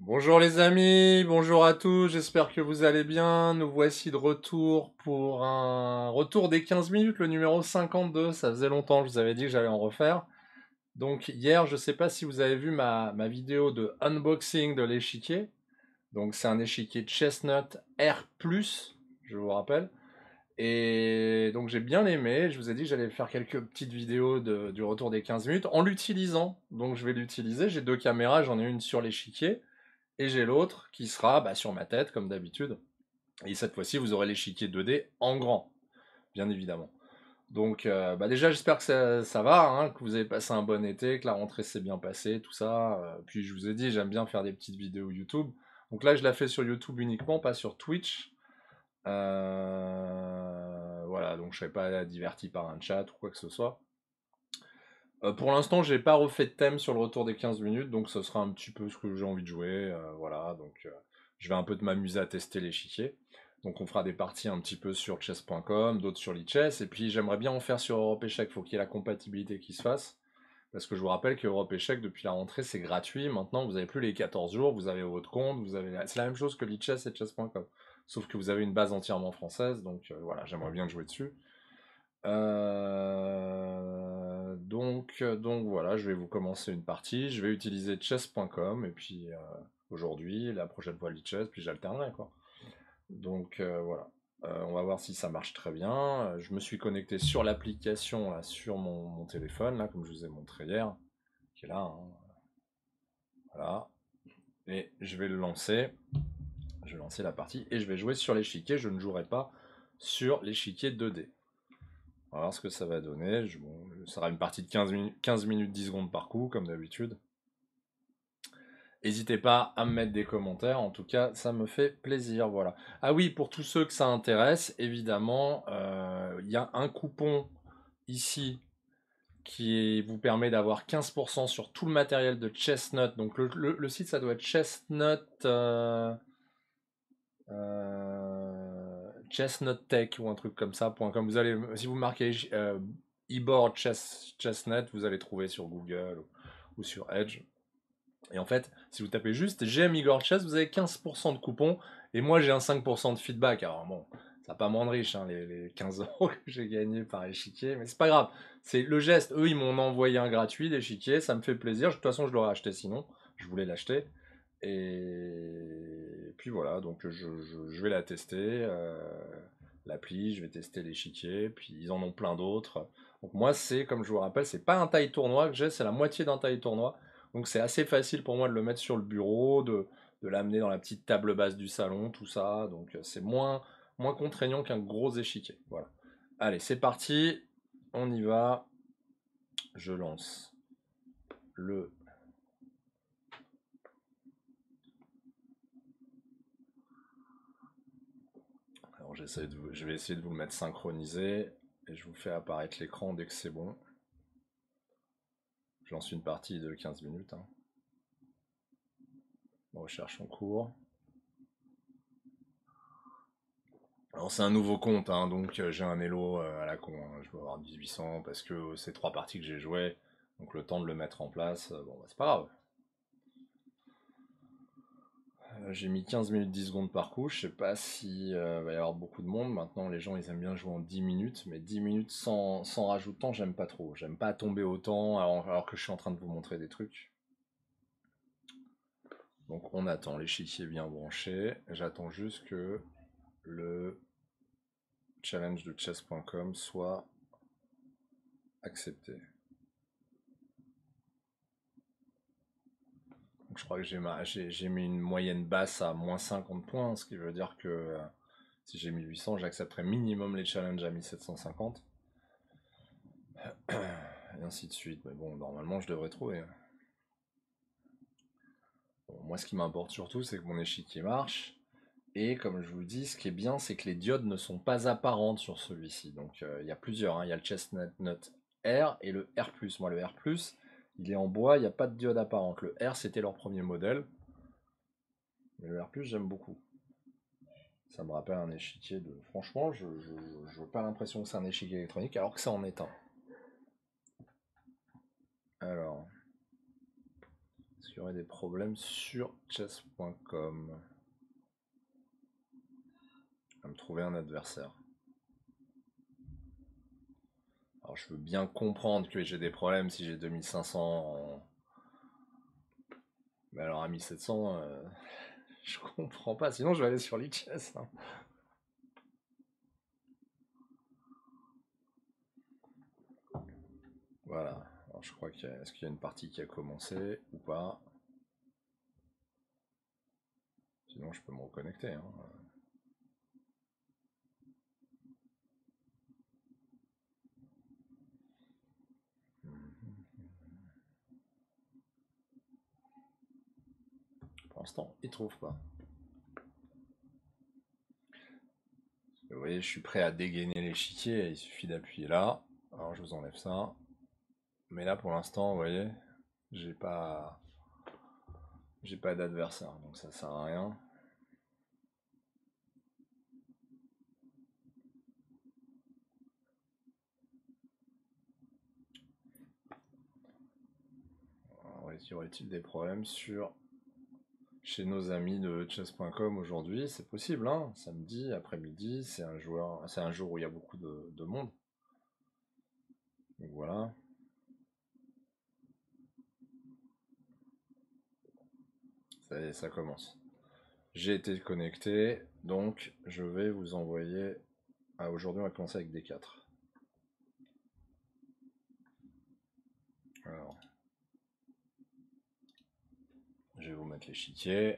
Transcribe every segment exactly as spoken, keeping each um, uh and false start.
Bonjour les amis, bonjour à tous, j'espère que vous allez bien. Nous voici de retour pour un retour des quinze minutes, le numéro cinquante-deux. Ça faisait longtemps, je vous avais dit que j'allais en refaire. Donc hier, je ne sais pas si vous avez vu ma, ma vidéo de unboxing de l'échiquier. Donc c'est un échiquier Chestnut R plus, je vous rappelle. Et donc j'ai bien aimé, je vous ai dit que j'allais faire quelques petites vidéos de- du retour des quinze minutes en l'utilisant. Donc je vais l'utiliser, j'ai deux caméras, j'en ai une sur l'échiquier. Et j'ai l'autre qui sera bah, sur ma tête, comme d'habitude. Et cette fois-ci, vous aurez l'échiquier deux D en grand, bien évidemment. Donc, euh, bah déjà, j'espère que ça, ça va, hein, que vous avez passé un bon été, que la rentrée s'est bien passée, tout ça. Euh, puis, je vous ai dit, j'aime bien faire des petites vidéos YouTube. Donc là, je la fais sur YouTube uniquement, pas sur Twitch. Euh, Voilà, donc je ne serai pas diverti par un chat ou quoi que ce soit. Euh, pour l'instant, j'ai pas refait de thème sur le retour des quinze minutes, donc ce sera un petit peu ce que j'ai envie de jouer. Euh, voilà, donc euh, je vais un peu de m'amuser à tester l'échiquier. Donc on fera des parties un petit peu sur chess point com, d'autres sur lichess, et puis j'aimerais bien en faire sur Europe Échec. Il faut qu'il y ait la compatibilité qui se fasse. Parce que je vous rappelle que Europe Échec, depuis la rentrée, c'est gratuit. Maintenant, vous n'avez plus les quatorze jours, vous avez votre compte, vous avez... c'est la même chose que lichess et chess point com. Sauf que vous avez une base entièrement française, donc euh, voilà, j'aimerais bien jouer dessus. Euh, donc, donc voilà, je vais vous commencer une partie. Je vais utiliser chess point com et puis euh, aujourd'hui, la prochaine fois lichess, puis j'alternerai quoi. Donc euh, voilà. Euh, on va voir si ça marche très bien. Euh, Je me suis connecté sur l'application là, sur mon, mon téléphone, là, comme je vous ai montré hier, qui est là, hein. Voilà. Et je vais le lancer. Je vais lancer la partie et je vais jouer sur l'échiquier. Je ne jouerai pas sur l'échiquier deux D. On va voir ce que ça va donner. Je, bon, ça sera une partie de quinze minutes, quinze minutes dix secondes par coup, comme d'habitude. N'hésitez pas à me mettre des commentaires, en tout cas, ça me fait plaisir. Voilà. Ah oui, pour tous ceux que ça intéresse, évidemment, euh, il y a un coupon ici qui vous permet d'avoir quinze pour cent sur tout le matériel de Chestnut. Donc le, le- le site, ça doit être Chestnut. Euh, euh, Chestnut Tech ou un truc comme ça. .com. Vous allez, si vous marquez euh, e-board chess, Chestnut, vous allez trouver sur Google ou, ou sur Edge. Et en fait, si vous tapez juste j'aime Igor Chess, vous avez quinze pour cent de coupon. Et moi, j'ai un cinq pour cent de feedback. Alors bon, ça va pas me rendre riche, hein, les, les quinze euros que j'ai gagnés par échiquier. Mais c'est pas grave. C'est le geste. Eux, ils m'ont envoyé un gratuit d'échiquier. Ça me fait plaisir. De toute façon, je l'aurais acheté sinon. Je voulais l'acheter. Et puis voilà, donc je, je- je vais la tester, euh, l'appli, je vais tester l'échiquier, puis ils en ont plein d'autres. Donc moi c'est, comme je vous rappelle, c'est pas un taille tournoi que j'ai, c'est la moitié d'un taille tournoi. Donc c'est assez facile pour moi de le mettre sur le bureau, de, de l'amener dans la petite table basse du salon, tout ça. Donc euh, c'est moins, moins contraignant qu'un gros échiquier. Voilà. Allez, c'est parti, on y va. Je lance le. Alors j'essaie de vous- je vais essayer de vous le mettre synchronisé et je vous fais apparaître l'écran dès que c'est bon. Je lance une partie de quinze minutes, hein. Recherche en cours. Alors c'est un nouveau compte, hein, donc euh, j'ai un Elo euh, à la con, hein. Je dois avoir dix-huit cents parce que c'est trois parties que j'ai jouées. Donc le temps de le mettre en place, euh, bon bah, c'est pas grave. Euh, j'ai mis quinze minutes dix secondes par coup. Je sais pas si euh, va y avoir beaucoup de monde. Maintenant les gens ils aiment bien jouer en dix minutes, mais dix minutes sans, sans rajoutant, j'aime pas trop. J'aime pas tomber autant alors, alors que je suis en train de vous montrer des trucs. Donc on attend l'échiquier bien branché. J'attends juste que le challenge de chess point com soit accepté. Donc je crois que j'ai, j'ai, j'ai mis une moyenne basse à moins cinquante points, ce qui veut dire que euh, si j'ai mille huit cents, j'accepterai minimum les challenges à mille sept cent cinquante. Et ainsi de suite. Mais bon, normalement, je devrais trouver. Bon, moi, ce qui m'importe surtout, c'est que mon échiquier marche. Et comme je vous le dis, ce qui est bien, c'est que les diodes ne sont pas apparentes sur celui-ci. Donc euh, il y a plusieurs, hein. Il y a le Chestnut R et le R plus. Moi, le R plus, il est en bois, il n'y a pas de diode apparente. Le R, c'était leur premier modèle. Mais le R plus, j'aime beaucoup. Ça me rappelle un échiquier de. Franchement, je n'ai pas l'impression que c'est un échiquier électronique, alors que ça en est un. Alors, qu'il y aurait des problèmes sur chess point com? À me trouver un adversaire. Alors je veux bien comprendre que j'ai des problèmes si j'ai deux mille cinq cents en... Mais alors à mille sept cents, euh, je comprends pas. Sinon je vais aller sur Lichess. Hein. Voilà. Alors je crois qu'il y a... Est-ce qu'il y a une partie qui a commencé ou pas? Sinon je peux me reconnecter. Hein. Pour l'instant, il trouve pas. Vous voyez, je suis prêt à dégainer l'échiquier, il suffit d'appuyer là. Alors je vous enlève ça. Mais là pour l'instant, vous voyez, j'ai pas j'ai pas d'adversaire, donc ça sert à rien. Y aurait-il des problèmes sur chez nos amis de chess point com aujourd'hui? C'est possible, hein, samedi après-midi, c'est un joueur, c'est un jour où il y a beaucoup de, de monde. Donc voilà. Ça y est, ça commence. J'ai été connecté, donc je vais vous envoyer. Ah, aujourd'hui, on va commencer avec D quatre. Alors, je vais vous mettre l'échiquier.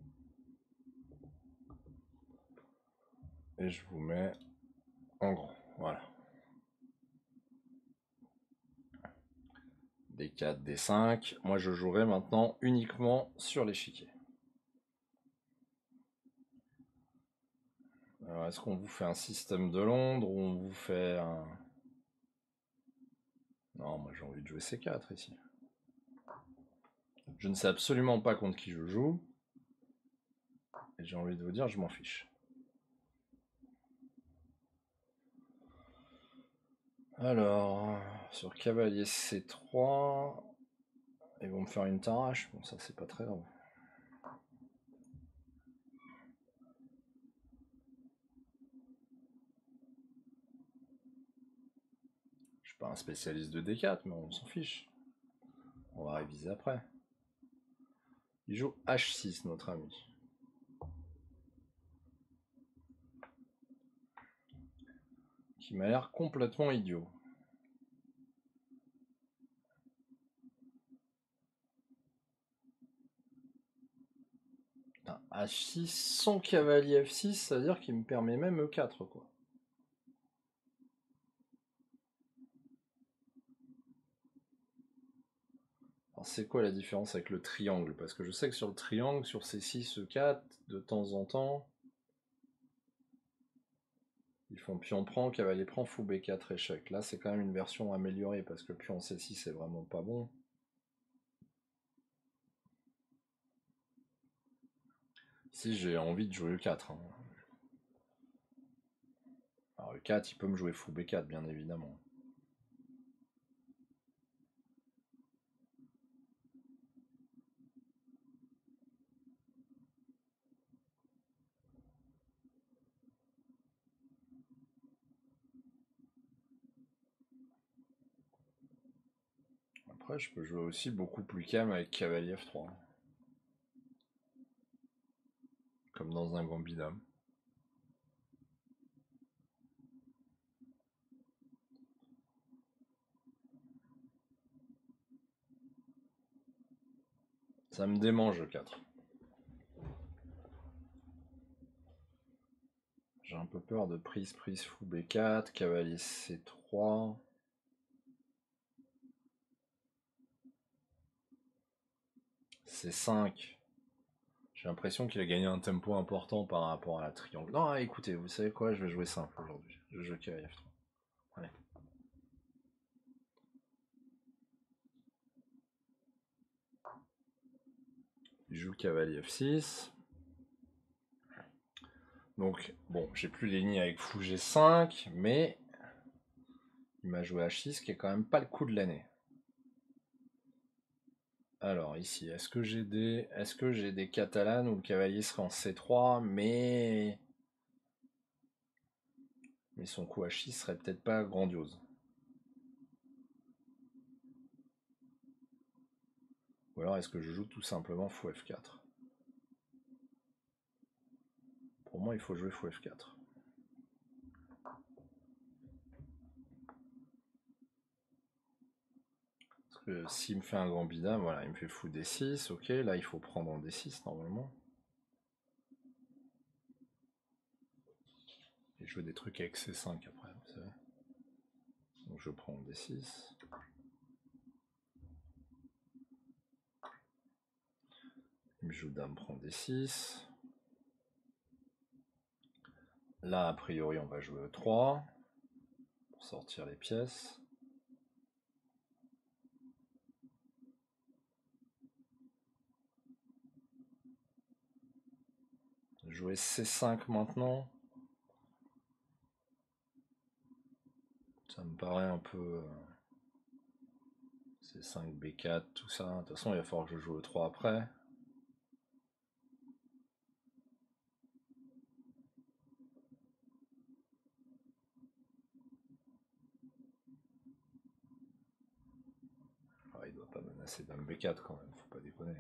Et je vous mets en grand. Voilà. D quatre, D cinq. Moi, je jouerai maintenant uniquement sur l'échiquier. Alors, est-ce qu'on vous fait un système de Londres ou on vous fait un... Non, moi j'ai envie de jouer C quatre ici. Je ne sais absolument pas contre qui je joue. Et j'ai envie de vous dire, je m'en fiche. Alors, sur cavalier C trois, ils vont me faire une tarache. Bon, ça c'est pas très grave. Je suis pas un spécialiste de D quatre, mais on s'en fiche. On va réviser après. Il joue H six, notre ami. Qui m'a l'air complètement idiot. H six sans cavalier F six, ça veut dire qu'il me permet même E quatre, quoi. Alors c'est quoi la différence avec le triangle? Parce que je sais que sur le triangle, sur C six, E quatre, de temps en temps, ils font pion prend, cavalier prend, fou B quatre, échec. Là c'est quand même une version améliorée parce que pion C six c'est vraiment pas bon. Si j'ai envie de jouer E quatre. Hein. Alors E quatre, il peut me jouer fou B quatre bien évidemment. Après je peux jouer aussi beaucoup plus calme avec cavalier F trois. Comme dans un gambit dame. Ça me démange E quatre. J'ai un peu peur de prise, prise, fou B quatre, cavalier C trois. C cinq. J'ai l'impression qu'il a gagné un tempo important par rapport à la triangle. Non, écoutez, vous savez quoi, je vais jouer simple aujourd'hui. Je joue cavalier F trois. Allez. Il joue cavalier F six. Donc, bon, j'ai plus les lignes avec fou G cinq, mais il m'a joué H six, qui est quand même pas le coup de l'année. Alors ici, est-ce que j'ai des est-ce que j'ai des catalanes où le cavalier serait en C trois, mais mais son coup H six serait peut-être pas grandiose. Ou alors est-ce que je joue tout simplement fou F quatre? Pour moi, il faut jouer fou F quatre. Parce que s'il me fait un gambit, voilà, il me fait fou D six, ok, là il faut prendre en D six normalement. Et jouer des trucs avec C cinq après, vous savez. Donc je prends D six. Il me joue dame prend D six. Là, a priori, on va jouer E trois pour sortir les pièces. Jouer C cinq maintenant. Ça me paraît un peu... C cinq, B quatre, tout ça. De toute façon, il va falloir que je joue E trois après. Ah, il doit pas menacer dame B quatre quand même, faut pas déconner.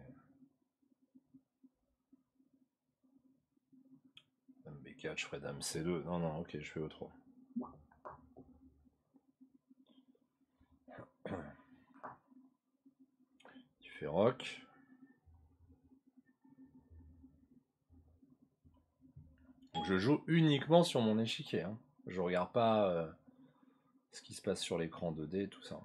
Dame B quatre, je ferai dame C deux. Non, non, ok, je fais E trois. Tu fais roc. Donc je joue uniquement sur mon échiquier. Hein. Je regarde pas euh, ce qui se passe sur l'écran deux D, tout ça.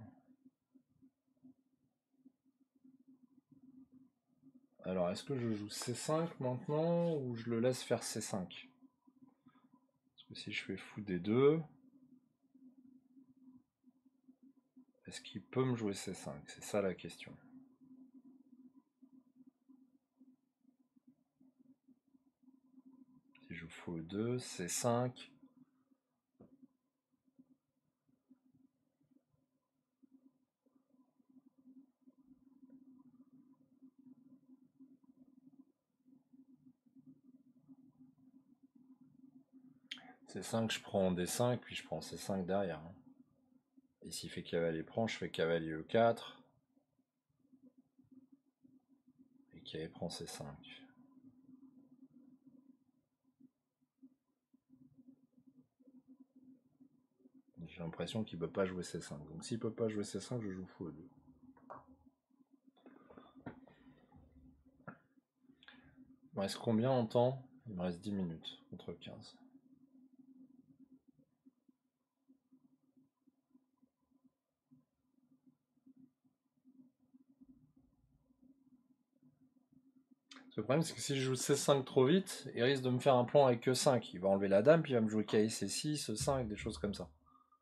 Alors, est-ce que je joue C cinq maintenant ou je le laisse faire C cinq? Parce que si je fais fou D deux, est-ce qu'il peut me jouer C cinq? C'est ça la question. Si je joue fou E deux, C cinq. C cinq, je prends D cinq, puis je prends C cinq derrière. Hein. Et s'il fait cavalier prend, je fais cavalier E quatre. Et cavalier prend C cinq. J'ai l'impression qu'il ne peut pas jouer C cinq. Donc s'il ne peut pas jouer C cinq, je joue fou E deux. Il me reste combien en temps? Il me reste dix minutes contre quinze. Le problème, c'est que si je joue C cinq trop vite, il risque de me faire un plan avec E cinq. Il va enlever la dame, puis il va me jouer K C six, E cinq, des choses comme ça.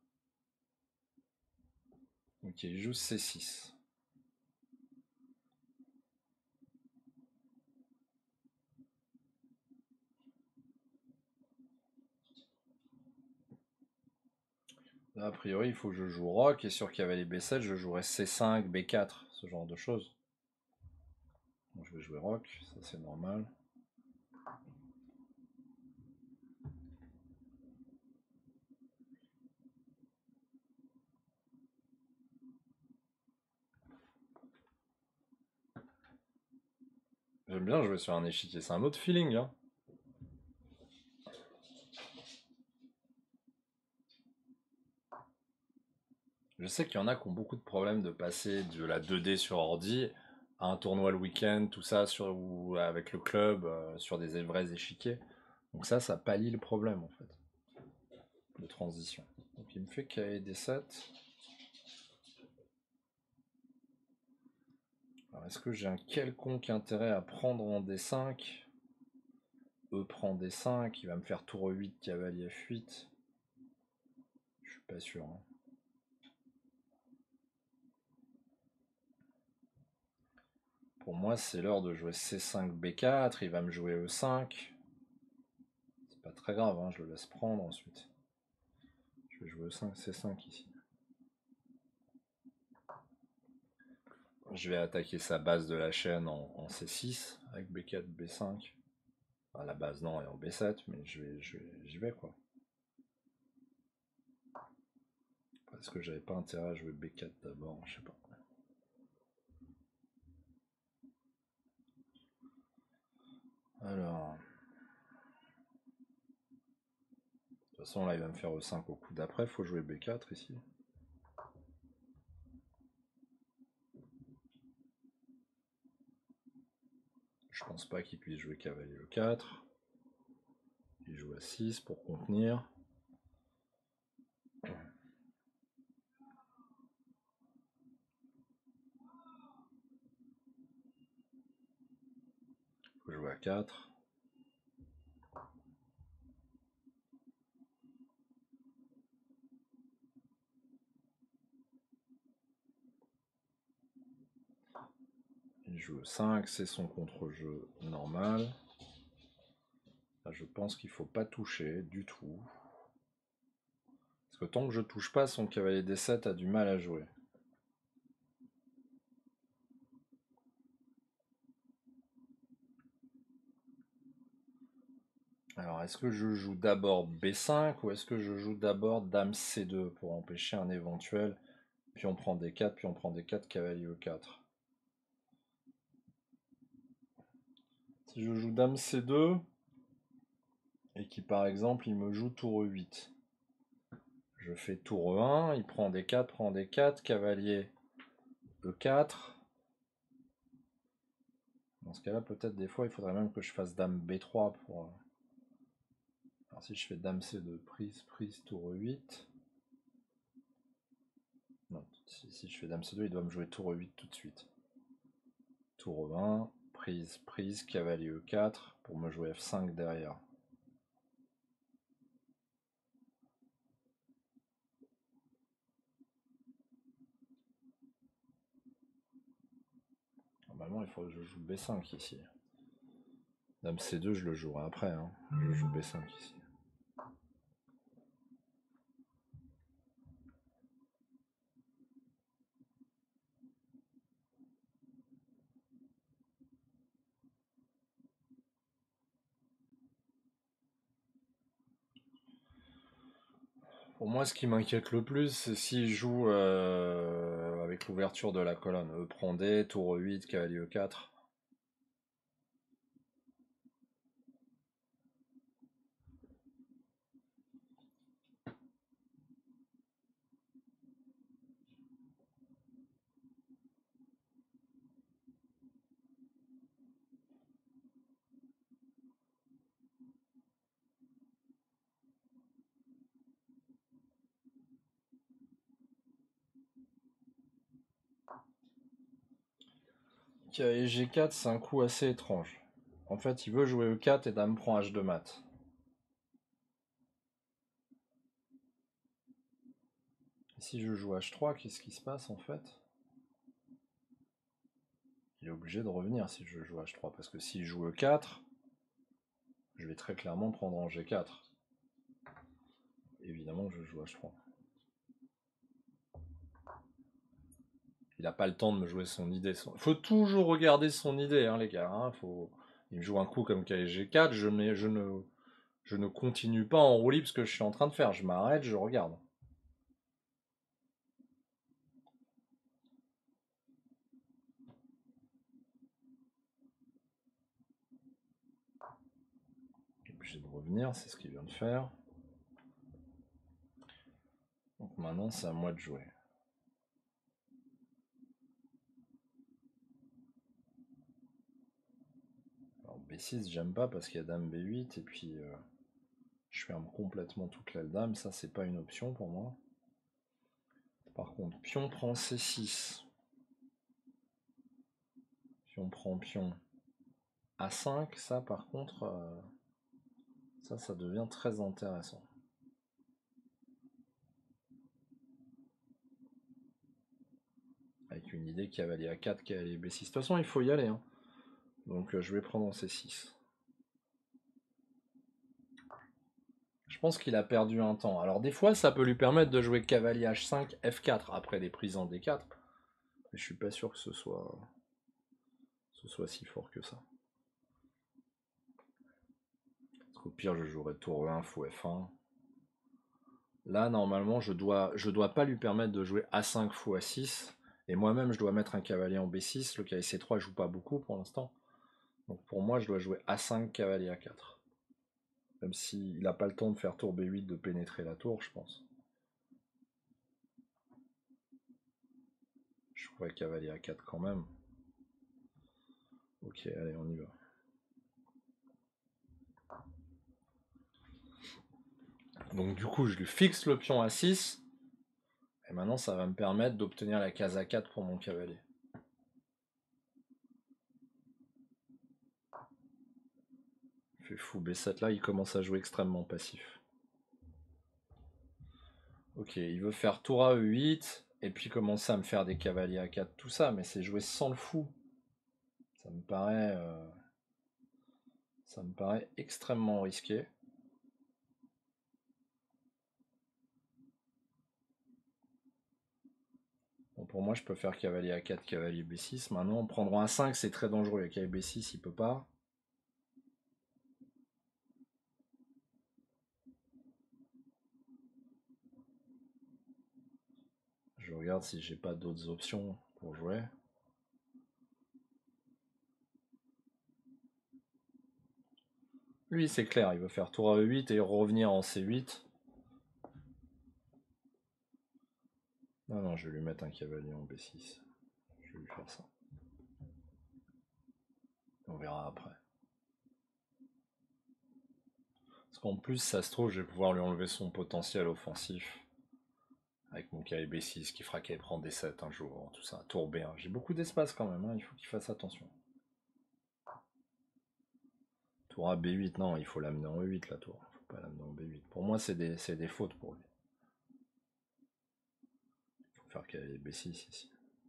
Ok, il joue C six. Là, a priori, il faut que je joue roc, et sur cavalier B sept, je jouerai C cinq, B quatre, ce genre de choses. Donc, je vais jouer roc, ça c'est normal. J'aime bien jouer sur un échiquier, c'est un autre feeling. Hein. Je sais qu'il y en a qui ont beaucoup de problèmes de passer de la deux D sur ordi à un tournoi le week-end, tout ça, sur, ou avec le club, euh, sur des vrais échiquiers. Donc ça, ça pallie le problème en fait, de transition. Donc il me fait K D sept. Alors est-ce que j'ai un quelconque intérêt à prendre en D cinq? E prend D cinq, il va me faire tour E huit, cavalier F huit. Je suis pas sûr. Hein. Pour moi, c'est l'heure de jouer C cinq, B quatre, il va me jouer E cinq. C'est pas très grave, hein, je le laisse prendre ensuite. Je vais jouer E cinq, C cinq ici. Je vais attaquer sa base de la chaîne en, en C six avec B quatre, B cinq. Enfin, la base non, et en B sept, mais je vais, je vais, j'y vais quoi. Est-ce que j'avais pas intérêt à jouer B quatre d'abord? Je sais pas. Alors. De toute façon, là, il va me faire E cinq au coup d'après. Il faut jouer B quatre ici. Je pense pas qu'il puisse jouer cavalier E quatre. Il joue à six pour contenir. Il faut jouer à quatre. Il joue E cinq, c'est son contre-jeu normal. Là, je pense qu'il faut pas toucher du tout. Parce que tant que je touche pas, son cavalier D sept a du mal à jouer. Alors, est-ce que je joue d'abord B cinq ou est-ce que je joue d'abord Dame C deux pour empêcher un éventuel? Puis on prend D quatre, puis on prend D quatre, cavalier E quatre. Si je joue Dame C deux, et qui par exemple il me joue tour E huit, je fais tour E un, il prend D quatre, prend D quatre, cavalier E quatre. Dans ce cas-là, peut-être des fois il faudrait même que je fasse Dame B trois pour... Alors si je fais Dame C deux, prise, prise, tour E huit. Non, si, si je fais Dame C deux, il doit me jouer tour E huit tout de suite. Tour E un, prise, prise, cavalier E quatre pour me jouer F cinq derrière. Normalement, il faut que je joue B cinq ici. Dame C deux, je le jouerai après. Hein. Je joue B cinq ici. Pour moi, ce qui m'inquiète le plus, c'est s'il joue euh, avec l'ouverture de la colonne. E prend D, tour E huit, cavalier E quatre. Cavalier G quatre, c'est un coup assez étrange. En fait, il veut jouer E quatre et dame prend H deux mat. Et si je joue H trois, qu'est-ce qui se passe en fait? Il est obligé de revenir si je joue H trois, parce que s'il joue E quatre, je vais très clairement prendre en G quatre. Évidemment, je joue H trois. Il n'a pas le temps de me jouer son idée. Il faut toujours regarder son idée, hein, les gars. Hein. Faut... Il me joue un coup comme cavalier G quatre, je, je, ne, je ne continue pas en roue libre ce que je suis en train de faire. Je m'arrête, je regarde. Il est obligé de revenir, c'est ce qu'il vient de faire. Donc maintenant, c'est à moi de jouer. Alors B six, j'aime pas parce qu'il y a dame B huit et puis euh, je ferme complètement toute l'aile dame. Ça, c'est pas une option pour moi. Par contre, pion prend C six. Pion prend pion A cinq. Ça, par contre, euh, ça, ça devient très intéressant. Avec une idée cavalier A quatre, cavalier B six. De toute façon, il faut y aller. Hein. Donc, euh, je vais prendre en C six. Je pense qu'il a perdu un temps. Alors, des fois, ça peut lui permettre de jouer cavalier H cinq, F quatre après des prises en D quatre. Mais je suis pas sûr que ce soit, ce soit si fort que ça. Parce qu'au pire, je jouerai tour E un, fou F un. Là, normalement, je dois, je dois pas lui permettre de jouer A cinq, fou A six. Et moi-même, je dois mettre un cavalier en B six. Le cavalier C trois joue pas beaucoup pour l'instant. Donc pour moi, je dois jouer A cinq, cavalier A quatre. Même s'il n'a pas le temps de faire tour B huit, de pénétrer la tour, je pense. Je pourrais cavalier A quatre quand même. Ok, allez, on y va. Donc du coup, je lui fixe le pion A six. Et maintenant, ça va me permettre d'obtenir la case A quatre pour mon cavalier. Il fait fou B sept là, il commence à jouer extrêmement passif. Ok, il veut faire tour à E huit, et puis commencer à me faire des cavaliers A quatre, tout ça, mais c'est jouer sans le fou. Ça me paraît... Euh, ça me paraît extrêmement risqué. Bon, pour moi, je peux faire cavalier A quatre, cavalier B six. Maintenant, en prendre un cinq, c'est très dangereux. Le cavalier B six, il peut pas. Je regarde si j'ai pas d'autres options pour jouer. Lui, c'est clair, il veut faire tour à E huit et revenir en C huit. Non, non, je vais lui mettre un cavalier en B six. Je vais lui faire ça. On verra après. Parce qu'en plus, ça se trouve, je vais pouvoir lui enlever son potentiel offensif. Avec mon cavalier B six qui fera qu'elle prend D sept un jour, tout ça, tour B un. J'ai beaucoup d'espace quand même, hein, il faut qu'il fasse attention. Tour A B huit, non, il faut l'amener en E huit la tour. Il faut pas l'amener en B huit. Pour moi, c'est des, des fautes pour lui. Il faut faire cavalier B six ici.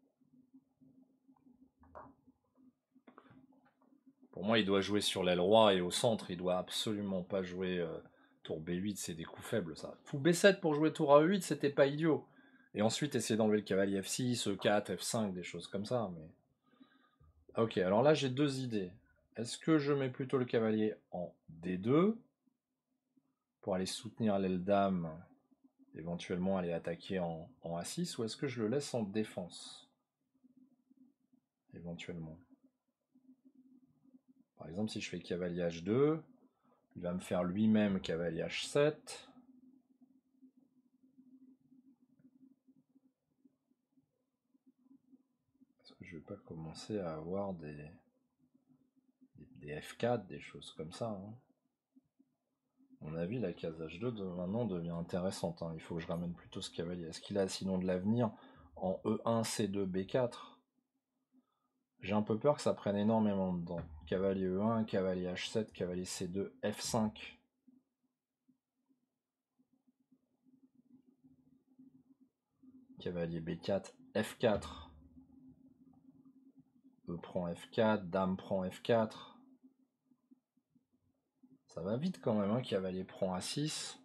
Pour moi, il doit jouer sur l'aile roi et au centre, il doit absolument pas jouer euh, tour B huit, c'est des coups faibles ça. Fou B sept pour jouer tour à E huit, c'était pas idiot. Et ensuite, essayer d'enlever le cavalier F six, E quatre, F cinq, des choses comme ça. Mais... Ok, alors là, j'ai deux idées. Est-ce que je mets plutôt le cavalier en D deux pour aller soutenir l'aile dame, éventuellement aller attaquer en, en A six, ou est-ce que je le laisse en défense éventuellement? Par exemple, si je fais cavalier H deux, il va me faire lui-même cavalier H sept. Est-ce que je vais pas commencer à avoir des, des, des F quatre, des choses comme ça, hein? À mon avis, la case H deux de, maintenant devient intéressante, hein. Il faut que je ramène plutôt ce cavalier. Est-ce qu'il a sinon de l'avenir en E un, C deux, B quatre? J'ai un peu peur que ça prenne énormément dedans. Cavalier E un, cavalier H sept, cavalier C deux, F cinq. Cavalier B quatre, F quatre. E prend F quatre, dame prend F quatre. Ça va vite quand même, hein. Cavalier prend A six.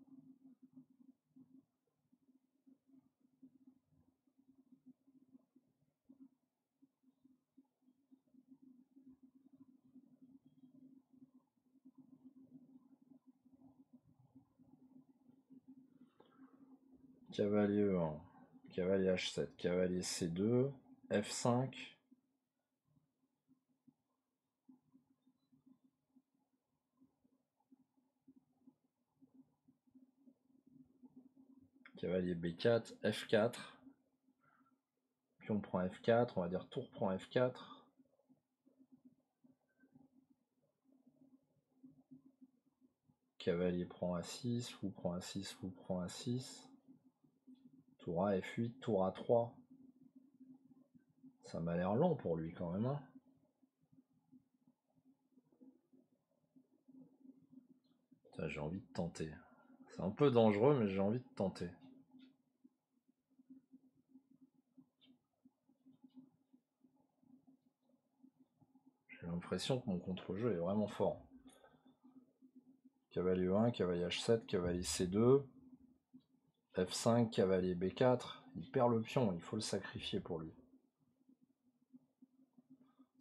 Cavalier E un, cavalier H sept, cavalier C deux, F cinq. Cavalier B quatre, F quatre. Pion prend F quatre, on va dire tour prend F quatre. Cavalier prend A six, fou prend A six, fou prend A six. Tour A F huit, tour A trois. Ça m'a l'air lent pour lui quand même, hein. J'ai envie de tenter. C'est un peu dangereux, mais j'ai envie de tenter. J'ai l'impression que mon contre-jeu est vraiment fort. Cavalier E un, cavalier H sept, cavalier C deux, F cinq, cavalier B quatre. Il perd le pion, il faut le sacrifier pour lui.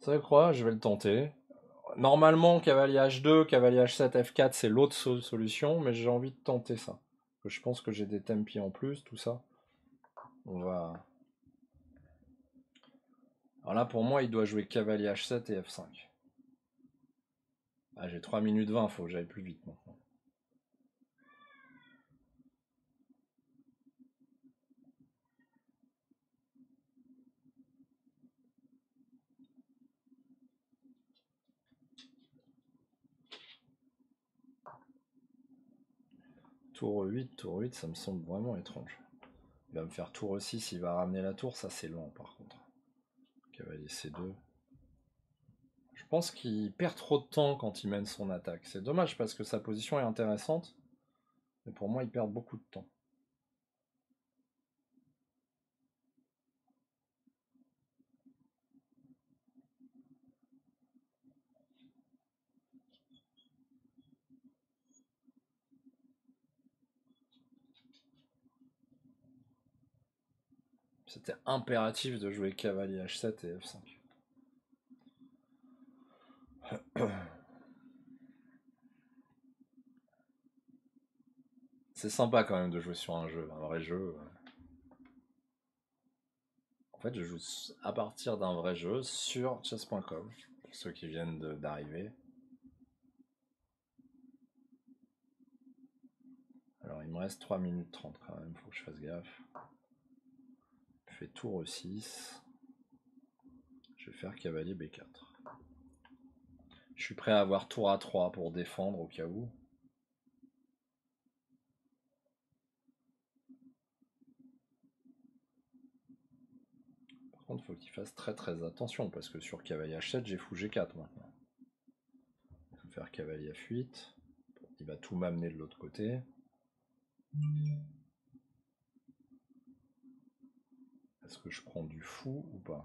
Ça, je crois, je vais le tenter. Normalement, cavalier H deux, cavalier H sept, F quatre, c'est l'autre so- solution, mais j'ai envie de tenter ça. Je pense que j'ai des tempi en plus, tout ça. On va... Alors là, pour moi, il doit jouer cavalier H sept et F cinq. Ah, j'ai trois minutes vingt, faut que j'aille plus vite maintenant. Tour huit, tour huit, ça me semble vraiment étrange. Il va me faire tour six, il va ramener la tour, ça c'est lent par contre. Cavalier C deux. Je pense qu'il perd trop de temps quand il mène son attaque. C'est dommage parce que sa position est intéressante, mais pour moi il perd beaucoup de temps. C'était impératif de jouer cavalier H sept et F cinq. C'est sympa quand même de jouer sur un jeu, un vrai jeu. En fait, je joue à partir d'un vrai jeu sur chess point com, pour ceux qui viennent d'arriver. Alors, il me reste trois minutes trente quand même, faut que je fasse gaffe. Je fais tour E six. Je vais faire cavalier B quatre. Je suis prêt à avoir tour A trois pour défendre au cas où. Par contre, il faut qu'il fasse très très attention parce que sur cavalier H sept, j'ai fou G quatre maintenant. Il faut faire cavalier F huit. Il va tout m'amener de l'autre côté. Est-ce que je prends du fou ou pas?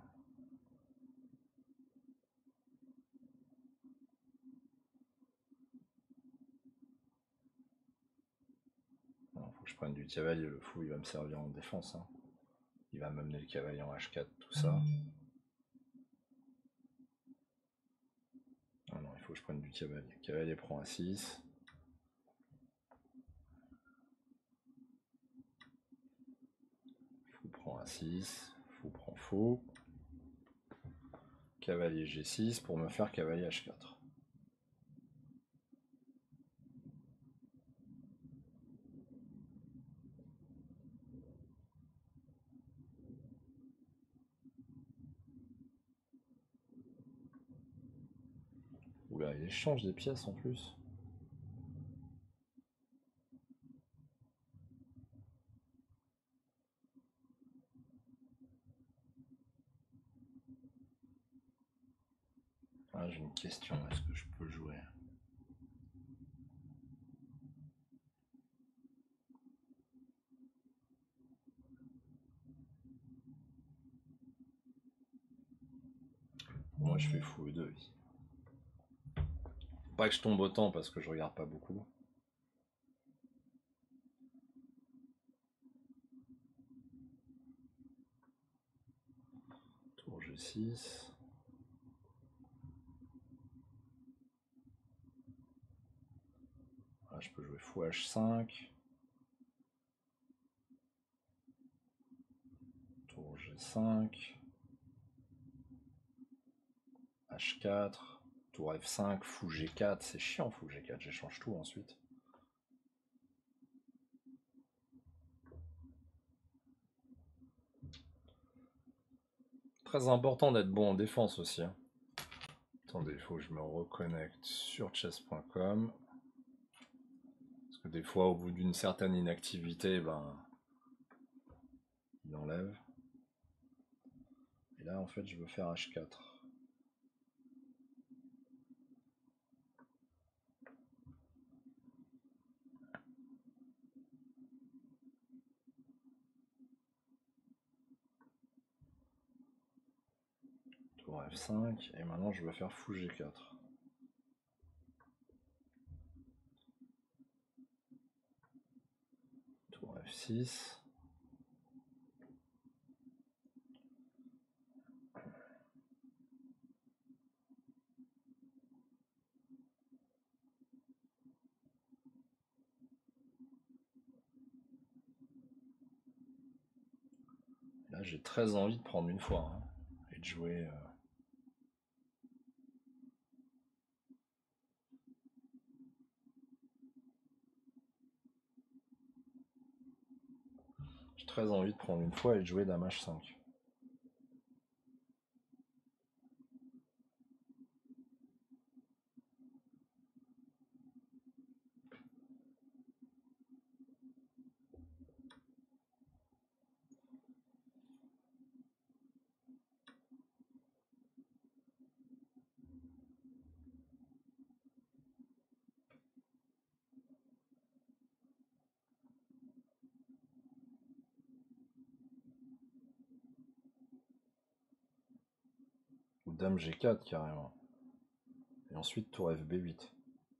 Non, faut que je prenne du cavalier. Le fou, il va me servir en défense. Hein. Il va m'amener le cavalier en H quatre, tout ça. Ah non, il faut que je prenne du cavalier. Cavalier prend A six. Fou prend A six. Fou prend fou. Cavalier G six pour me faire cavalier H quatre. Oula, il échange des pièces en plus. Ah, j'ai une question, est-ce que je peux jouer? Moi, je fais fou E deux. Pas que je tombe autant parce que je regarde pas beaucoup. Tour G six. Ah, je peux jouer fou H cinq. Tour G cinq. H quatre. Tour F cinq. Fou G quatre. C'est chiant fou G quatre. J'échange tout ensuite. Très important d'être bon en défense aussi. Hein. Attendez, il faut que je me reconnecte sur chess point com. Parce que des fois, au bout d'une certaine inactivité, ben, il enlève. Et là, en fait, je veux faire H quatre. Tour F cinq. Et maintenant, je veux faire fou G quatre. Tour F six. Là, j'ai très envie de prendre une fois hein, et de jouer. Euh... J'ai très envie de prendre une fois et de jouer dame H cinq. Ou dame G quatre carrément. Et ensuite tour F B huit.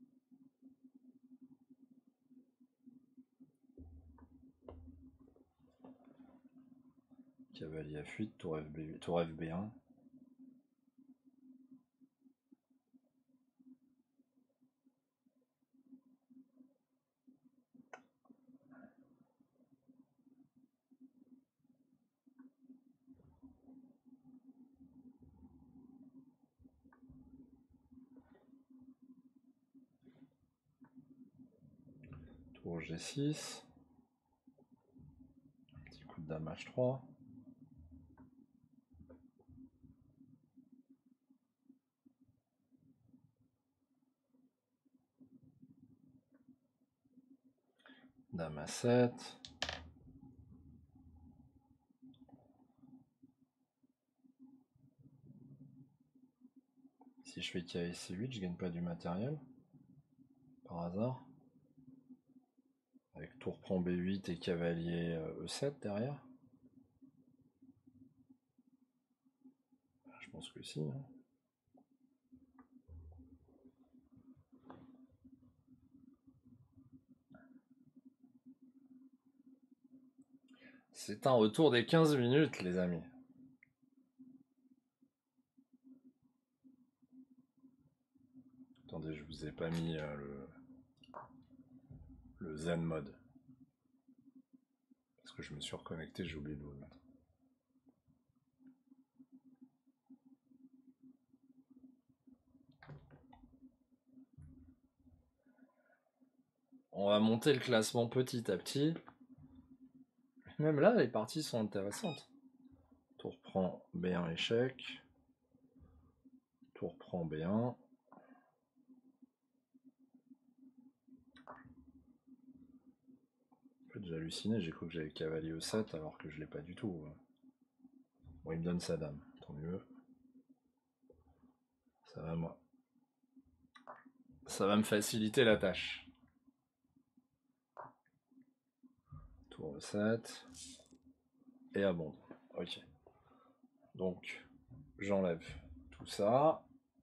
Cavalier F huit, tour F B huit, tour F B un. Tour G six. Un petit coup de dame H trois. Dame A sept. Si je fais cavalier C huit, je gagne pas du matériel. Par hasard. Avec tour prend B huit et cavalier E sept derrière. Je pense que si. Hein. C'est un retour des quinze minutes, les amis. Attendez, je vous ai pas mis euh, le, le Zen mode. Parce que je me suis reconnecté, j'ai oublié de vous le mettre. On va monter le classement petit à petit. Même là, les parties sont intéressantes. Tour prend B un échec. Tour prend B un. En fait, j'ai halluciné, j'ai cru que j'avais cavalier E sept alors que je l'ai pas du tout. Bon, il me donne sa dame, tant mieux. Ça va, moi. Ça va me faciliter la tâche. Tour E sept. Et abandon. Ok. Donc, j'enlève tout ça.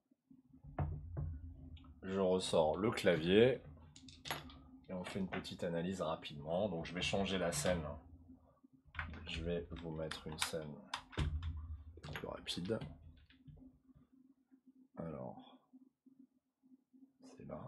Je ressors le clavier. Et on fait une petite analyse rapidement. Donc, je vais changer la scène. Je vais vous mettre une scène plus rapide. Alors, c'est là.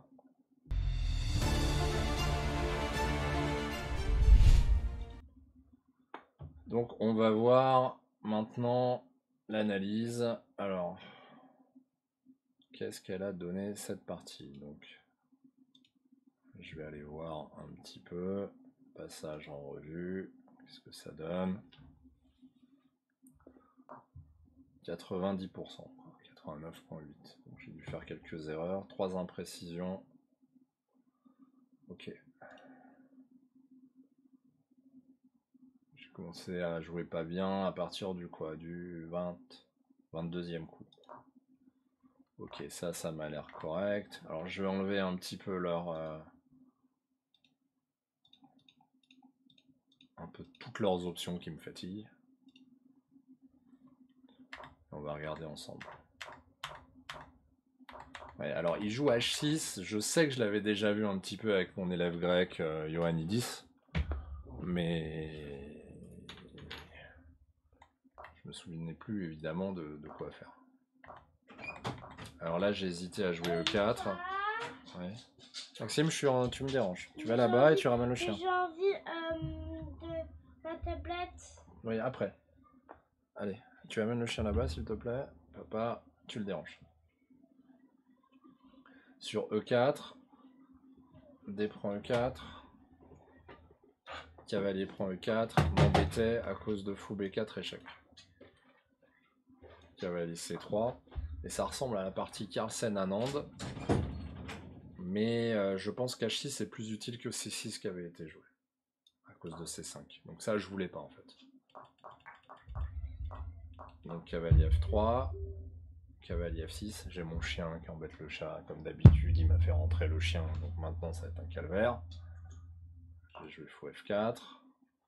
Donc, on va voir maintenant l'analyse. Alors, qu'est-ce qu'elle a donné cette partie? Donc, je vais aller voir un petit peu. Passage en revue. Qu'est-ce que ça donne? quatre-vingt-dix pour cent. quatre-vingt-neuf virgule huit. Donc, j'ai dû faire quelques erreurs. Trois imprécisions. Ok. J'ai commencé à jouer pas bien à partir du quoi? Du vingt, vingt-deuxième coup. Ok, ça, ça m'a l'air correct. Alors, je vais enlever un petit peu leur... Euh, un peu toutes leurs options qui me fatiguent. On va regarder ensemble. Ouais, alors, il joue H six. Je sais que je l'avais déjà vu un petit peu avec mon élève grec, euh, Ioannidis. Mais... je me souvenais plus, évidemment, de, de quoi faire. Alors là, j'ai hésité à jouer E quatre. Ouais. Maxime, je suis en... tu me déranges. Tu vas là-bas et tu ramènes le chien. J'ai envie euh, de la tablette. Oui, après. Allez, tu amènes le chien là-bas s'il te plaît. Papa, tu le déranges. Sur E quatre. D prend E quatre. Cavalier prend E quatre. M'embêtait à cause de fou B quatre échec. Cavalier C trois. Et ça ressemble à la partie Carlsen Anand. Mais euh, je pense qu'H six est plus utile que C six qui avait été joué. À cause de C cinq. Donc ça je voulais pas en fait. Donc cavalier F trois. Cavalier F six. J'ai mon chien qui embête le chat. Comme d'habitude il m'a fait rentrer le chien. Donc maintenant ça va être un calvaire. J'ai joué fou F quatre.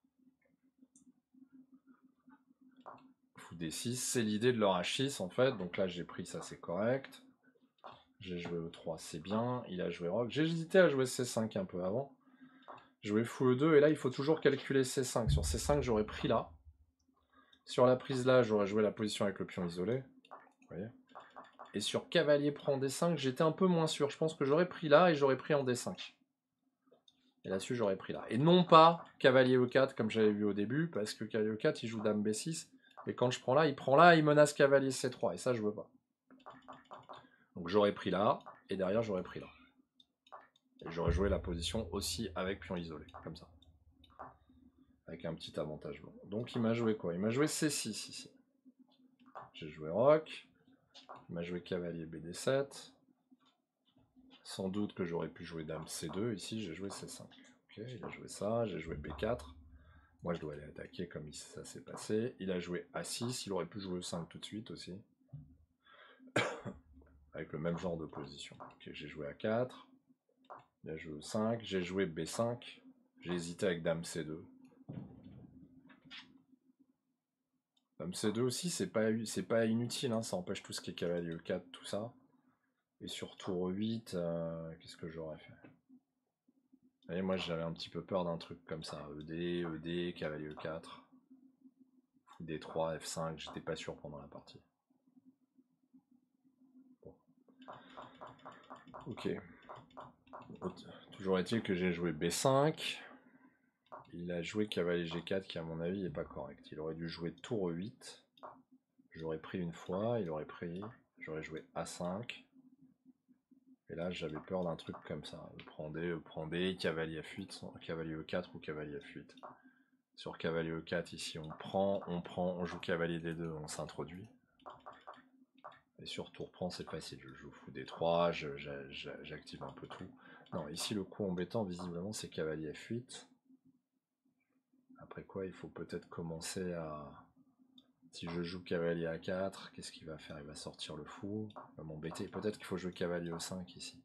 Fou D six. C'est l'idée de leur H six en fait. Donc là j'ai pris ça, c'est correct. J'ai joué E trois, c'est bien. Il a joué Roc. J'ai hésité à jouer C cinq un peu avant. Jouer fou E deux et là il faut toujours calculer C cinq. Sur C cinq j'aurais pris là. Sur la prise là j'aurais joué la position avec le pion isolé. Vous voyez. Et sur cavalier prend D cinq j'étais un peu moins sûr. Je pense que j'aurais pris là et j'aurais pris en D cinq. Et là-dessus j'aurais pris là. Et non pas cavalier E quatre comme j'avais vu au début. Parce que cavalier E quatre il joue dame B six. Et quand je prends là, il prend là il menace cavalier C trois. Et ça je veux pas. Donc j'aurais pris là. Et derrière j'aurais pris là. Et j'aurais joué la position aussi avec pion isolé, comme ça. Avec un petit avantage blanc. Donc il m'a joué quoi? Il m'a joué C six ici. J'ai joué Roc. Il m'a joué cavalier B D sept. Sans doute que j'aurais pu jouer dame C deux. Ici j'ai joué C cinq. Ok, il a joué ça. J'ai joué B quatre. Moi je dois aller attaquer comme ça s'est passé. Il a joué A six. Il aurait pu jouer E cinq tout de suite aussi. Avec le même genre de position. Ok, j'ai joué A quatre. Il a joué E cinq. J'ai joué B cinq. J'ai hésité avec dame C deux. Dame C deux aussi, c'est pas, pas inutile, hein, ça empêche tout ce qui est cavalier E quatre, tout ça. Et sur tour huit, euh, qu'est-ce que j'aurais fait? Vous voyez, moi j'avais un petit peu peur d'un truc comme ça. E D, E D, cavalier E quatre. D trois, F cinq, j'étais pas sûr pendant la partie. Bon. Ok. Toujours est-il que j'ai joué B cinq. Il a joué cavalier G quatre qui à mon avis n'est pas correct. Il aurait dû jouer tour huit. J'aurais pris une fois, il aurait pris. J'aurais joué A cinq. Et là j'avais peur d'un truc comme ça. E prend D, E prend D, cavalier F huit, cavalier E quatre ou cavalier F huit. Sur cavalier E quatre ici on prend, on prend, on joue cavalier D deux, on s'introduit. Et sur tour prend c'est facile, je joue fou D trois, j'active un peu tout. Non, ici le coup embêtant visiblement c'est cavalier F huit. Après quoi il faut peut-être commencer à... Si je joue cavalier A quatre, qu'est-ce qu'il va faire? Il va sortir le fou, il va m'embêter. Peut-être qu'il faut jouer cavalier E cinq ici.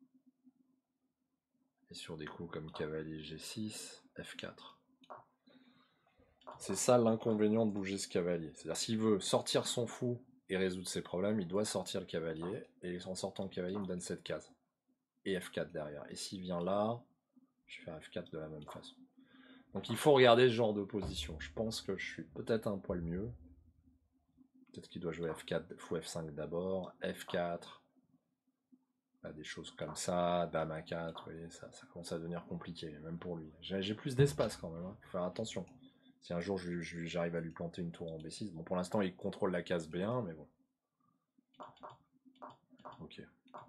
Et sur des coups comme cavalier G six, F quatre. C'est ça l'inconvénient de bouger ce cavalier. C'est-à-dire s'il veut sortir son fou et résoudre ses problèmes, il doit sortir le cavalier. Et en sortant le cavalier, il me donne cette case. Et F quatre derrière. Et s'il vient là, je vais faire F quatre de la même façon. Donc il faut regarder ce genre de position. Je pense que je suis peut-être un poil mieux. Peut-être qu'il doit jouer F quatre, fou F cinq d'abord, F quatre. Là, des choses comme ça, dame A quatre, vous voyez, ça, ça commence à devenir compliqué, même pour lui. J'ai plus d'espace quand même, hein. Faut faire attention. Si un jour j'arrive à lui planter une tour en B six, bon pour l'instant il contrôle la case B un, mais bon. Ok.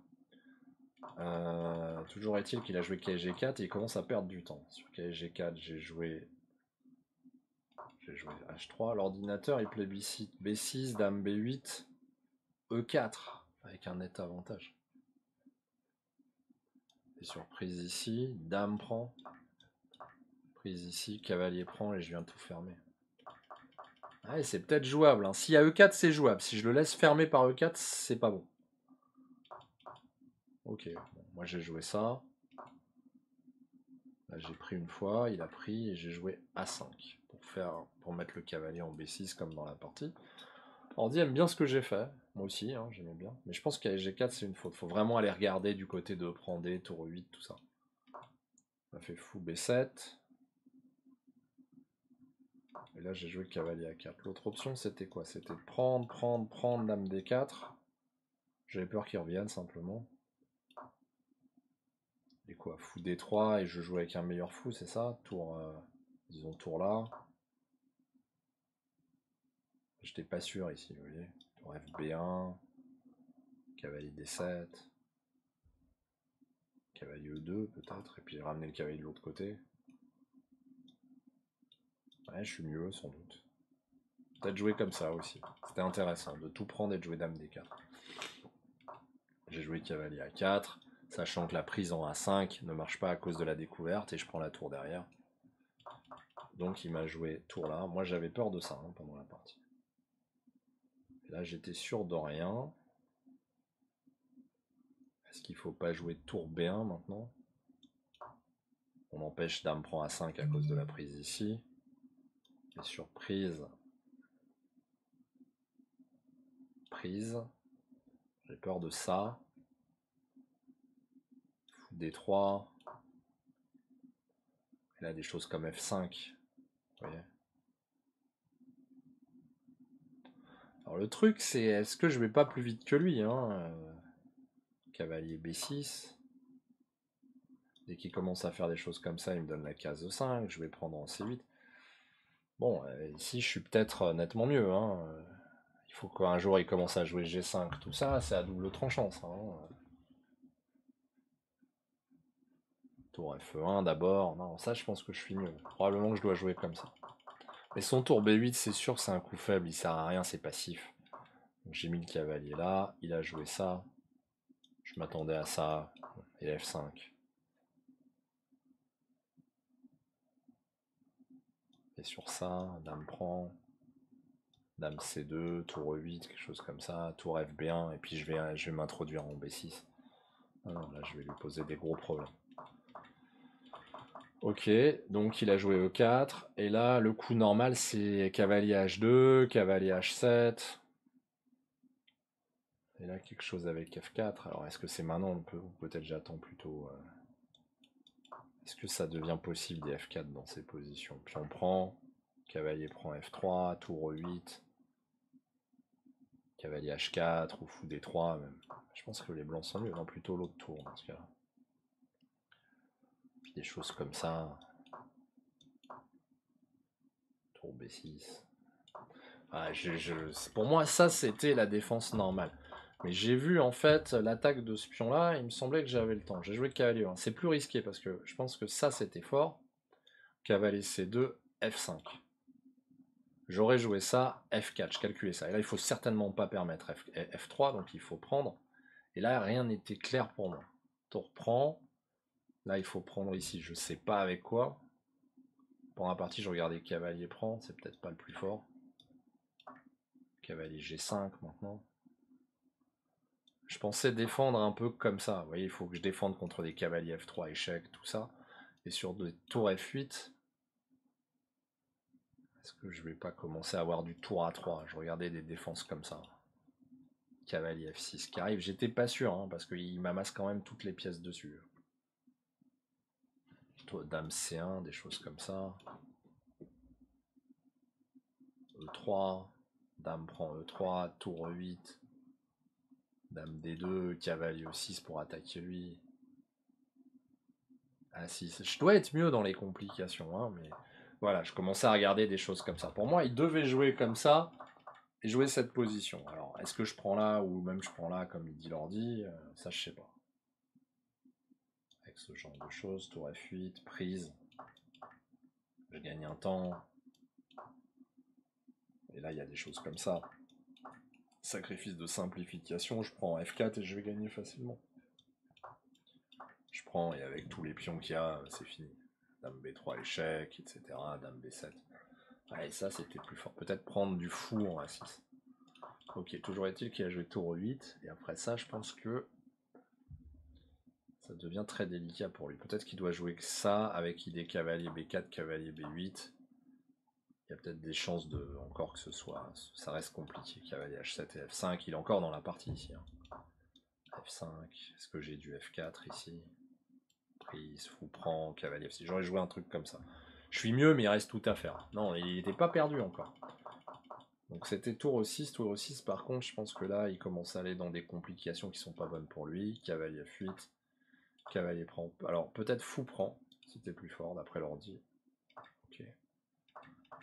Euh, toujours est-il qu'il a joué K G quatre et il commence à perdre du temps. Sur K G quatre, j'ai joué... J'ai joué H trois. L'ordinateur il plébiscite B six, dame B huit, E quatre, avec un net avantage. Et sur prise ici, dame prend. Prise ici, cavalier prend et je viens tout fermer. Ouais, c'est peut-être jouable. Hein. S'il y a E quatre, c'est jouable. Si je le laisse fermer par E quatre, c'est pas bon. Ok, bon, moi j'ai joué ça. Là j'ai pris une fois, il a pris et j'ai joué A cinq pour faire, pour mettre le cavalier en B six comme dans la partie. Ordi aime bien ce que j'ai fait, moi aussi, hein, j'aimais bien. Mais je pense qu'à G quatre c'est une faute. Faut vraiment aller regarder du côté de prendre D, tour huit, tout ça. On a fait fou B sept. Et là j'ai joué cavalier A quatre. L'autre option c'était quoi? C'était de prendre, prendre, prendre, dame D quatre. J'avais peur qu'il revienne simplement. Et quoi? Fou D trois et je joue avec un meilleur fou, c'est ça? Tour, euh, disons tour là. J'étais pas sûr ici, vous voyez. Tour F B un, cavalier D sept, cavalier E deux peut-être, et puis ramener le cavalier de l'autre côté. Ouais, je suis mieux sans doute. Peut-être jouer comme ça aussi. C'était intéressant de tout prendre et de jouer dame D quatre. J'ai joué cavalier A quatre, sachant que la prise en A cinq ne marche pas à cause de la découverte et je prends la tour derrière. Donc il m'a joué tour là. Moi j'avais peur de ça hein, pendant la partie. Et là j'étais sûr de rien. Est-ce qu'il faut pas jouer tour B un maintenant? On empêche dame prend A cinq à cause de la prise ici. Et sur prise, prise, j'ai peur de ça. Fou D trois. Et là des choses comme F cinq. Vous voyez. Alors le truc c'est est-ce que je vais pas plus vite que lui hein euh, cavalier B six. Dès qu'il commence à faire des choses comme ça, il me donne la case de cinq, je vais prendre en C huit. Bon, euh, ici je suis peut-être nettement mieux. Hein. Il faut qu'un jour il commence à jouer G cinq, tout ça, c'est à double tranchant ça. Hein. Tour F un d'abord, non, ça je pense que je suis mieux. Probablement que je dois jouer comme ça. Mais son tour B huit, c'est sûr que c'est un coup faible, il sert à rien, c'est passif. J'ai mis le cavalier là, il a joué ça. Je m'attendais à ça, et F cinq. Et sur ça, dame prend, dame C deux, tour E huit, quelque chose comme ça, tour F B un, et puis je vais, je vais m'introduire en B six. Ah non, là je vais lui poser des gros problèmes. Ok, donc il a joué E quatre, et là le coup normal c'est cavalier H deux, cavalier H sept, et là quelque chose avec F quatre, alors est-ce que c'est maintenant on peut, ou peut-être j'attends plutôt... Euh... Est-ce que ça devient possible des F quatre dans ces positions? Puis on prend, cavalier prend F trois, tour E huit, cavalier H quatre ou fou D trois même. Je pense que les blancs sont mieux, non plutôt l'autre tour dans ce cas-là. Puis des choses comme ça. Tour B six. Ah, je, je, pour moi, ça c'était la défense normale. Mais j'ai vu en fait l'attaque de ce pion là, il me semblait que j'avais le temps. J'ai joué cavalier un. C'est plus risqué parce que je pense que ça c'était fort. Cavalier C deux, F cinq. J'aurais joué ça, F quatre, je calculais ça. Et là, il faut certainement pas permettre F, F3, donc il faut prendre. Et là, rien n'était clair pour moi. Tour prend. Là, il faut prendre ici, je sais pas avec quoi. Pendant la partie, je regardais cavalier prend, c'est peut-être pas le plus fort. Cavalier G cinq maintenant. Je pensais défendre un peu comme ça. Vous voyez, il faut que je défende contre des cavaliers F trois, échec, tout ça. Et sur des tours F huit, est-ce que je vais pas commencer à avoir du tour A trois? Je regardais des défenses comme ça. Cavalier F six qui arrive. J'étais pas sûr, hein, parce qu'il m'amasse quand même toutes les pièces dessus. Dame C un, des choses comme ça. E trois. Dame prend E trois, tour E huit. Dame D deux, cavalier E six pour attaquer lui. A six. Je dois être mieux dans les complications, hein, mais voilà, je commençais à regarder des choses comme ça. Pour moi, il devait jouer comme ça et jouer cette position. Alors, est-ce que je prends là ou même je prends là comme il dit l'ordi? euh, Ça, je sais pas. Avec ce genre de choses, tour F huit, prise. Je gagne un temps. Et là, il y a des choses comme ça. Sacrifice de simplification, je prends F quatre et je vais gagner facilement. Je prends et avec tous les pions qu'il y a, c'est fini. Dame B trois échec, et cetera. Dame B sept. Ouais, ça c'était plus fort. Peut-être prendre du fou en A six. Ok, toujours est-il qu'il a joué tour huit. Et après ça, je pense que ça devient très délicat pour lui. Peut-être qu'il doit jouer que ça avec idée cavalier B quatre, cavalier B huit. Il y a peut-être des chances de encore que ce soit. Ça reste compliqué. Cavalier H sept et F cinq. Il est encore dans la partie ici. Hein. F cinq. Est-ce que j'ai du F quatre ici? Prise, fou prend, cavalier F six. J'aurais joué un truc comme ça. Je suis mieux, mais il reste tout à faire. Non, il n'était pas perdu encore. Donc c'était tour E six. Tour E six, par contre, je pense que là, il commence à aller dans des complications qui sont pas bonnes pour lui. Cavalier F huit. Cavalier prend. Alors, peut-être fou prend. C'était plus fort, d'après l'ordi. Ok.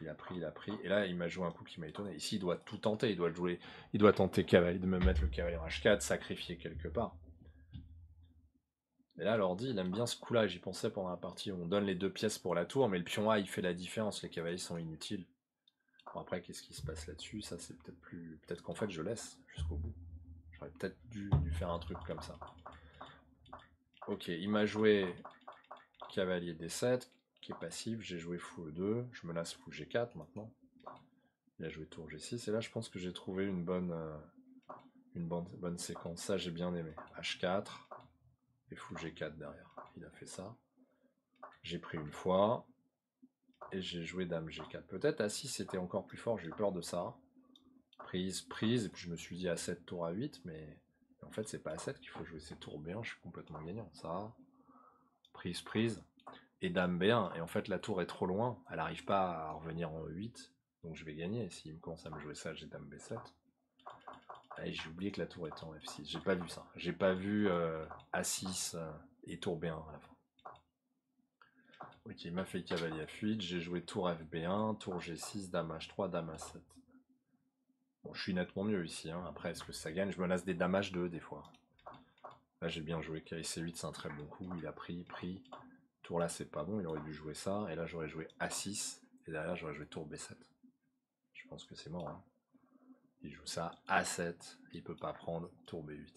il a pris, il a pris. Et là, il m'a joué un coup qui m'a étonné. Ici, il doit tout tenter. Il doit jouer, il doit tenter cavalier, de me mettre le cavalier H quatre, sacrifier quelque part. Et là, l'ordi, il aime bien ce coup-là. J'y pensais pendant la partie où on donne les deux pièces pour la tour, mais le pion A, il fait la différence. Les cavaliers sont inutiles. Bon, après, qu'est-ce qui se passe là-dessus? Ça, c'est peut-être plus... Peut-être qu'en fait, je laisse jusqu'au bout. J'aurais peut-être dû, dû faire un truc comme ça. Ok, il m'a joué cavalier D sept, qui est passif. J'ai joué fou E deux. Je menace fou G quatre maintenant. Il a joué tour G six. Et là, je pense que j'ai trouvé une bonne, euh, une bonne, bonne séquence. Ça, j'ai bien aimé. H quatre. Et fou G quatre derrière. Il a fait ça. J'ai pris une fois. Et j'ai joué dame G quatre. Peut-être A six c'était encore plus fort. J'ai eu peur de ça. Prise, prise. Et puis je me suis dit A sept, tour A huit. Mais en fait, c'est pas A sept qu'il faut jouer. C'est tour B un. Je suis complètement gagnant. Ça. Prise, prise. Et dame B un. Et en fait, la tour est trop loin. Elle n'arrive pas à revenir en E huit. Donc je vais gagner. S'il me commence à me jouer ça, j'ai dame B sept. Et j'ai oublié que la tour était en F six. J'ai pas vu ça. J'ai pas vu euh, A six euh, et tour B un à la fin. Ok, il m'a fait cavalier F huit. J'ai joué tour F B un, tour G six, dame H trois, dame A sept. Bon, je suis nettement mieux ici. Hein. Après, est-ce que ça gagne? Je menace des dames H deux des fois. Là, j'ai bien joué cavalier C huit, c'est un très bon coup. Il a pris, pris. Tour là, c'est pas bon. Il aurait dû jouer ça. Et là, j'aurais joué A six. Et derrière, j'aurais joué tour B sept. Je pense que c'est mort. Hein. Il joue ça A sept. Il peut pas prendre tour B huit.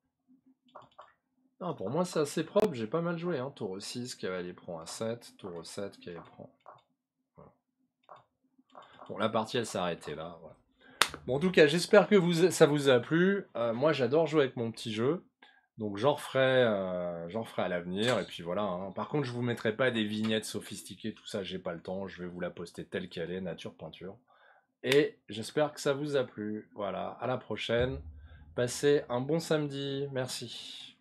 Non, pour moi, c'est assez propre. J'ai pas mal joué. Hein. Tour E six, cavalier prend A sept. Tour E sept, cavalier prend. Voilà. Bon, la partie, elle s'est arrêtée là. Voilà. Bon, en tout cas, j'espère que vous, ça vous a plu. Euh, moi, j'adore jouer avec mon petit jeu. Donc, j'en referai, euh, j'en referai à l'avenir. Et puis voilà. Hein. Par contre, je vous mettrai pas des vignettes sophistiquées. Tout ça, j'ai pas le temps. Je vais vous la poster telle qu'elle est, nature peinture. Et j'espère que ça vous a plu. Voilà. À la prochaine. Passez un bon samedi. Merci.